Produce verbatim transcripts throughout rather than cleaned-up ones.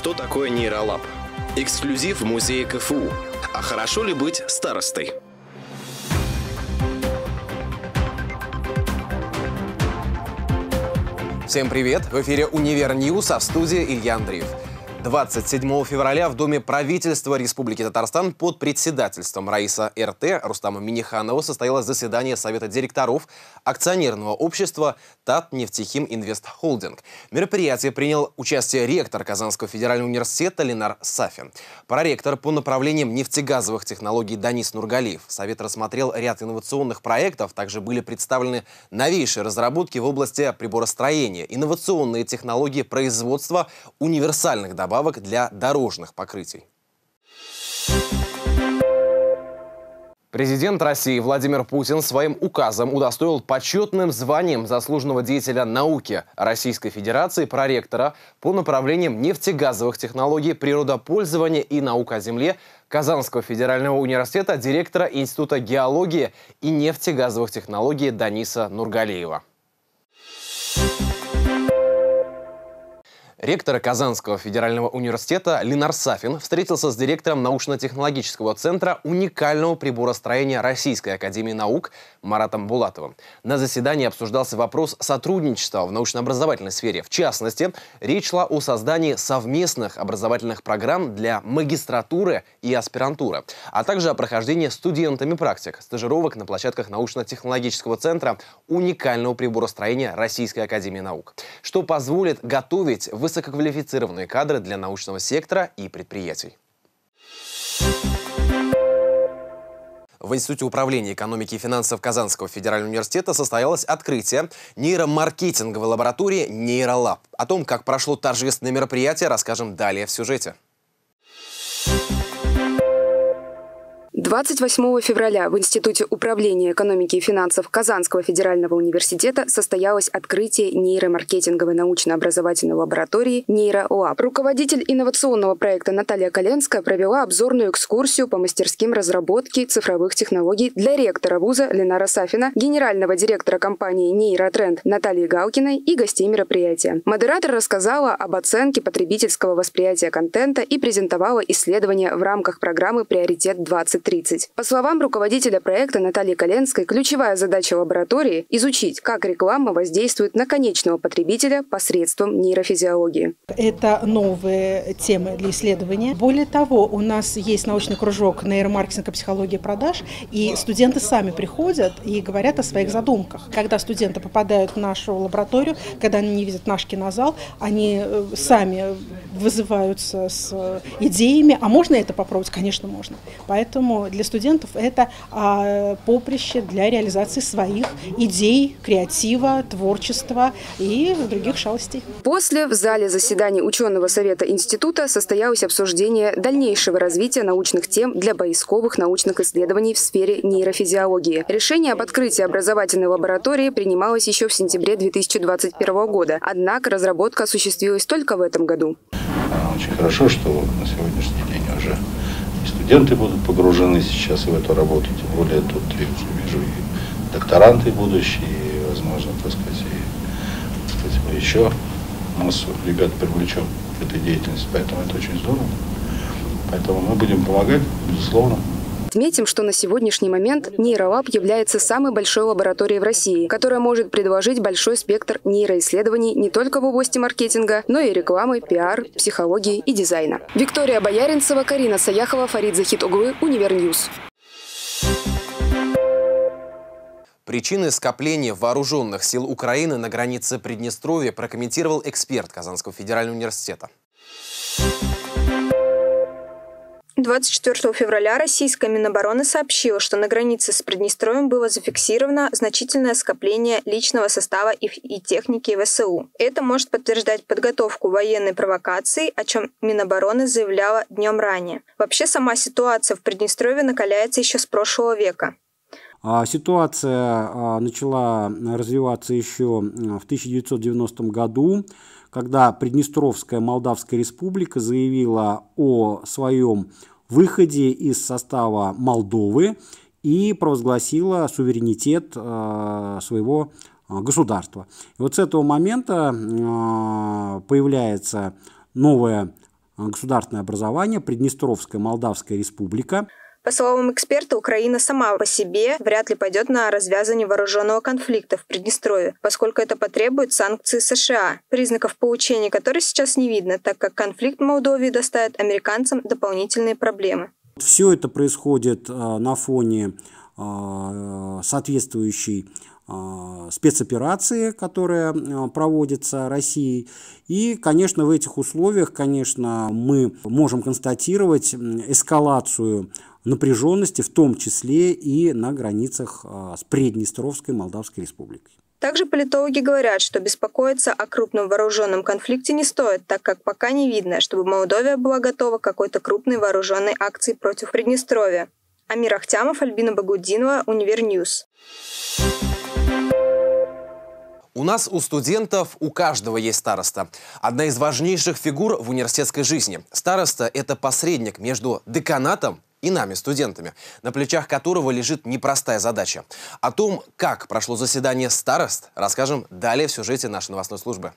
Что такое нейролаб? Эксклюзив в музее ка эф у. А хорошо ли быть старостой? Всем привет! В эфире «Универ Ньюс», а в студии Илья Андреев. двадцать седьмого февраля в Доме правительства Республики Татарстан под председательством Раиса эр тэ Рустама Минниханова состоялось заседание Совета директоров акционерного общества Татнефтехим Инвест Холдинг. В мероприятии принял участие ректор Казанского федерального университета Ленар Сафин. Проректор по направлениям нефтегазовых технологий Данис Нургалиев. Совет рассмотрел ряд инновационных проектов. Также были представлены новейшие разработки в области приборостроения, инновационные технологии производства универсальных добавок для дорожных покрытий. Президент России Владимир Путин своим указом удостоил почетным званием заслуженного деятеля науки Российской Федерации проректора по направлениям нефтегазовых технологий, природопользования и наук о земле Казанского федерального университета директора Института геологии и нефтегазовых технологий Даниса Нургалиева. Ректор Казанского федерального университета Ленар Сафин встретился с директором научно-технологического центра уникального приборостроения Российской академии наук Маратом Булатовым. На заседании обсуждался вопрос сотрудничества в научно-образовательной сфере. В частности, речь шла о создании совместных образовательных программ для магистратуры и аспирантуры, а также о прохождении студентами практик, стажировок на площадках научно-технологического центра уникального приборостроения Российской академии наук, что позволит готовить в высококвалифицированные кадры для научного сектора и предприятий. В Институте управления экономики и финансов Казанского федерального университета состоялось открытие нейромаркетинговой лаборатории «Нейролаб». О том, как прошло торжественное мероприятие, расскажем далее в сюжете. двадцать восьмого февраля в Институте управления экономики и финансов Казанского федерального университета состоялось открытие нейромаркетинговой научно-образовательной лаборатории «Нейролаб». Руководитель инновационного проекта Наталья Коленская провела обзорную экскурсию по мастерским разработки цифровых технологий для ректора вуза Ленара Сафина, генерального директора компании «Нейротренд» Натальи Галкиной и гостей мероприятия. Модератор рассказала об оценке потребительского восприятия контента и презентовала исследования в рамках программы «Приоритет двадцать тридцать». По словам руководителя проекта Натальи Коленской, ключевая задача лаборатории – изучить, как реклама воздействует на конечного потребителя посредством нейрофизиологии. Это новые темы для исследования. Более того, у нас есть научный кружок нейромаркетинга, психологии продаж, и студенты сами приходят и говорят о своих задумках. Когда студенты попадают в нашу лабораторию, когда они видят наш кинозал, они сами вызываются с идеями, а можно это попробовать? Конечно, можно. Поэтому для студентов это а, поприще для реализации своих идей, креатива, творчества и других шалостей. После в зале заседаний ученого совета института состоялось обсуждение дальнейшего развития научных тем для поисковых научных исследований в сфере нейрофизиологии. Решение об открытии образовательной лаборатории принималось еще в сентябре две тысячи двадцать первого года, однако разработка осуществилась только в этом году. Очень хорошо, что на сегодняшний день уже студенты будут погружены сейчас в эту работу, тем более тут я вижу и докторанты будущие, и, возможно, так сказать, и, так сказать, мы еще массу ребят привлечем к этой деятельности, поэтому это очень здорово. Поэтому мы будем помогать, безусловно. Отметим, что на сегодняшний момент Нейролаб является самой большой лабораторией в России, которая может предложить большой спектр нейроисследований не только в области маркетинга, но и рекламы, пиар, психологии и дизайна. Виктория Бояринцева, Карина Саяхова, Фарид Захитоглы, Универ Ньюс. Причины скопления вооруженных сил Украины на границе Приднестровья прокомментировал эксперт Казанского федерального университета. двадцать четвёртого февраля российская Минобороны сообщила, что на границе с Приднестровьем было зафиксировано значительное скопление личного состава и техники вэ эс у. Это может подтверждать подготовку военной провокации, о чем Минобороны заявляла днем ранее. Вообще сама ситуация в Приднестровье накаляется еще с прошлого века. Ситуация начала развиваться еще в тысяча девятьсот девяностом году, когда Приднестровская Молдавская Республика заявила о своем выходе из состава Молдовы и провозгласила суверенитет своего государства. И вот с этого момента появляется новая государственное образование Приднестровская Молдавская Республика. По словам эксперта, Украина сама по себе вряд ли пойдет на развязывание вооруженного конфликта в Приднестровье, поскольку это потребует санкций США, признаков поучения которых сейчас не видно, так как конфликт в Молдове доставит американцам дополнительные проблемы. Все это происходит на фоне соответствующей спецоперации, которая проводится Россией. И, конечно, в этих условиях, конечно, мы можем констатировать эскалацию напряженности, в том числе и на границах с Приднестровской Молдавской Республикой. Также политологи говорят, что беспокоиться о крупном вооруженном конфликте не стоит, так как пока не видно, чтобы Молдовия была готова к какой-то крупной вооруженной акции против Приднестровья. Амир Ахтямов, Альбина Багудинова, Универньюз. У нас, у студентов, у каждого есть староста. Одна из важнейших фигур в университетской жизни. Староста – это посредник между деканатом и нами, студентами, на плечах которого лежит непростая задача. О том, как прошло заседание старост, расскажем далее в сюжете нашей новостной службы.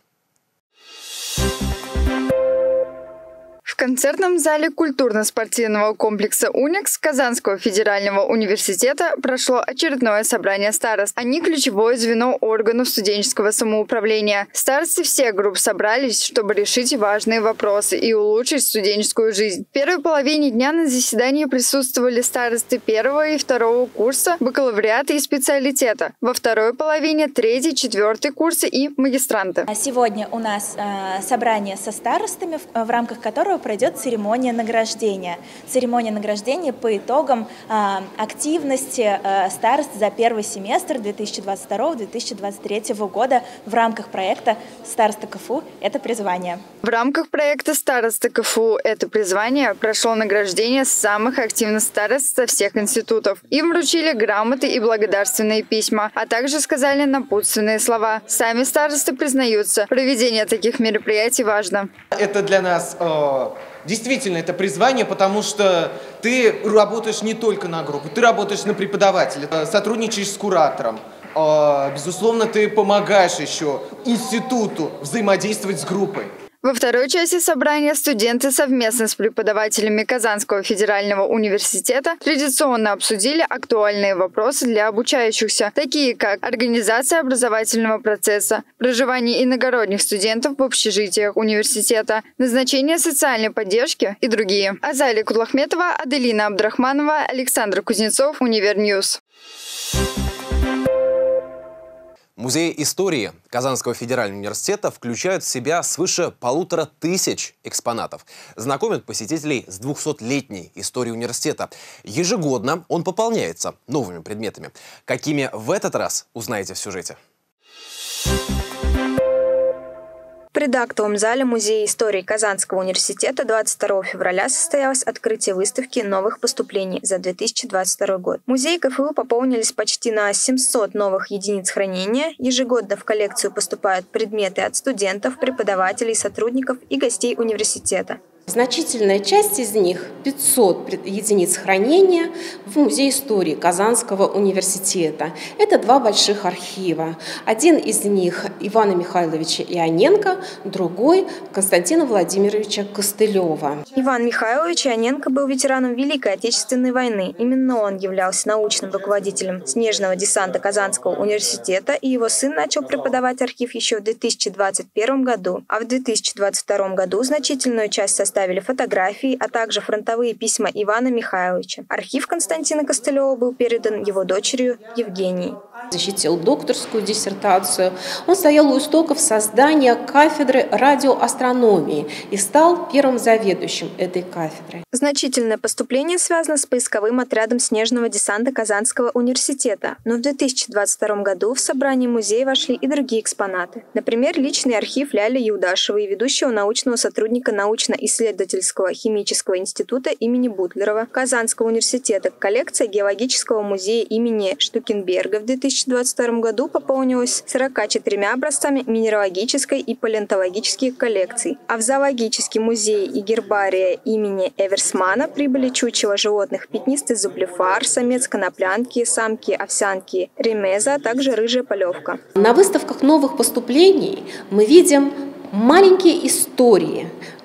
В концертном зале культурно-спортивного комплекса «Уникс» Казанского федерального университета прошло очередное собрание старост. Они – ключевое звено органов студенческого самоуправления. Старосты всех групп собрались, чтобы решить важные вопросы и улучшить студенческую жизнь. В первой половине дня на заседании присутствовали старосты первого и второго курса, бакалавриата и специалитета. Во второй половине – третий, четвертый курсы и магистранты. Сегодня у нас э, собрание со старостами, в, в рамках которого пройдет церемония награждения. Церемония награждения по итогам э, активности э, старост за первый семестр две тысячи двадцать второго — две тысячи двадцать третьего года в рамках проекта «Староста КФУ – это призвание». В рамках проекта «Староста КФУ – это призвание» прошло награждение самых активных старост со всех институтов. Им вручили грамоты и благодарственные письма, а также сказали напутственные слова. Сами старосты признаются, проведение таких мероприятий важно. Это для нас э, действительно это призвание, потому что ты работаешь не только на группу, ты работаешь на преподавателя, сотрудничаешь с куратором. Э, безусловно, ты помогаешь еще институту взаимодействовать с группой. Во второй части собрания студенты совместно с преподавателями Казанского федерального университета традиционно обсудили актуальные вопросы для обучающихся, такие как организация образовательного процесса, проживание иногородних студентов в общежитиях университета, назначение социальной поддержки и другие. Азалия Кудлахметова, Аделина Абдрахманова, Александр Кузнецов, Универньюз. Музей истории Казанского федерального университета включает в себя свыше полутора тысяч экспонатов. Знакомят посетителей с двухсотлетней историей университета. Ежегодно он пополняется новыми предметами. Какими в этот раз, узнаете в сюжете. В предактовом зале Музея истории Казанского университета двадцать второго февраля состоялось открытие выставки новых поступлений за две тысячи двадцать второй год. Музей КФУ пополнились почти на семьсот новых единиц хранения. Ежегодно в коллекцию поступают предметы от студентов, преподавателей, сотрудников и гостей университета. Значительная часть из них, пятьсот единиц хранения, в Музее истории Казанского университета. Это два больших архива. Один из них Ивана Михайловича Ионенко, другой Константина Владимировича Костылева. Иван Михайлович Ионенко был ветераном Великой Отечественной войны. Именно он являлся научным руководителем снежного десанта Казанского университета, и его сын начал преподавать архив еще в две тысячи двадцать первом году. А в две тысячи двадцать втором году значительную часть состава ставили фотографии, а также фронтовые письма Ивана Михайловича. Архив Константина Костылева был передан его дочерью Евгенией. Защитил докторскую диссертацию. Он стоял у истоков создания кафедры радиоастрономии и стал первым заведующим этой кафедрой. Значительное поступление связано с поисковым отрядом снежного десанта Казанского университета. Но в две тысячи двадцать втором году в собрание музея вошли и другие экспонаты. Например, личный архив Ляли Юдашевой, ведущего научного сотрудника научно-исследовательского химического института имени Бутлерова Казанского университета. Коллекция геологического музея имени Штукенберга в две тысячи двадцать втором году пополнилась сороками четырьмя образцами минералогической и палеонтологических коллекций. А в зоологический музей и гербария имени Эверсмана прибыли чучела животных пятнистый зублефар, самец коноплянки, самки овсянки ремеза, а также рыжая полевка. На выставках новых поступлений мы видим маленькие истории,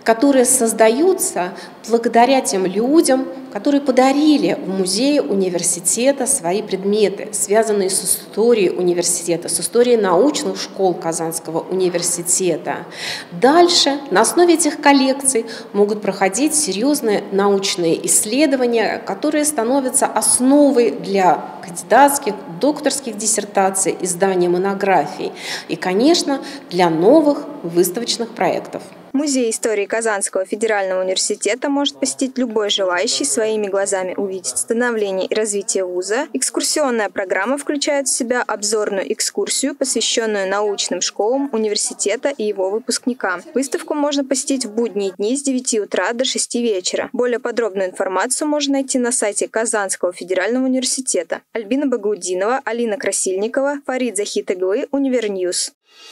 которые создаются благодаря тем людям, которые подарили в музее университета свои предметы, связанные с историей университета, с историей научных школ Казанского университета. Дальше на основе этих коллекций могут проходить серьезные научные исследования, которые становятся основой для кандидатских, докторских диссертаций, издания монографий и, конечно, для новых выставочных проектов. Музей истории Казанского федерального университета может посетить любой желающий своими глазами увидеть становление и развитие вуза. Экскурсионная программа включает в себя обзорную экскурсию, посвященную научным школам университета и его выпускникам. Выставку можно посетить в будние дни с девяти утра до шести вечера. Более подробную информацию можно найти на сайте Казанского федерального университета. Альбина Багаудинова, Алина Красильникова, Фарид Захитаглы, Универньюз.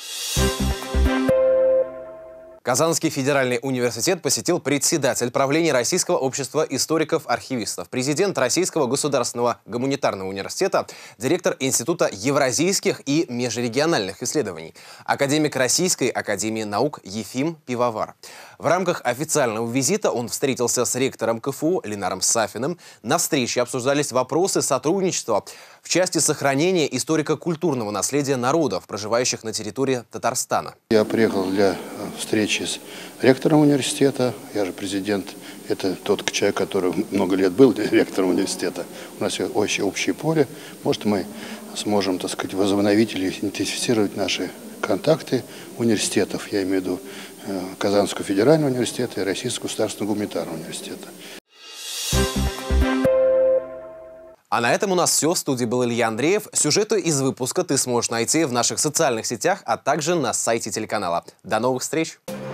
Казанский федеральный университет посетил председатель правления Российского общества историков-архивистов, президент Российского государственного гуманитарного университета, директор Института евразийских и межрегиональных исследований, академик Российской академии наук Ефим Пивовар. В рамках официального визита он встретился с ректором КФУ Ленаром Сафиным. На встрече обсуждались вопросы сотрудничества в части сохранения историко-культурного наследия народов, проживающих на территории Татарстана. Я приехал для встречи с ректором университета. Я же президент. Это тот человек, который много лет был ректором университета. У нас очень общее поле. Может, мы сможем, так сказать, возобновить или интенсифицировать наши контакты университетов. Я имею в виду Казанского федерального университета и Российского государственного гуманитарного университета. А на этом у нас все. В студии был Илья Андреев. Сюжеты из выпуска ты сможешь найти в наших социальных сетях, а также на сайте телеканала. До новых встреч!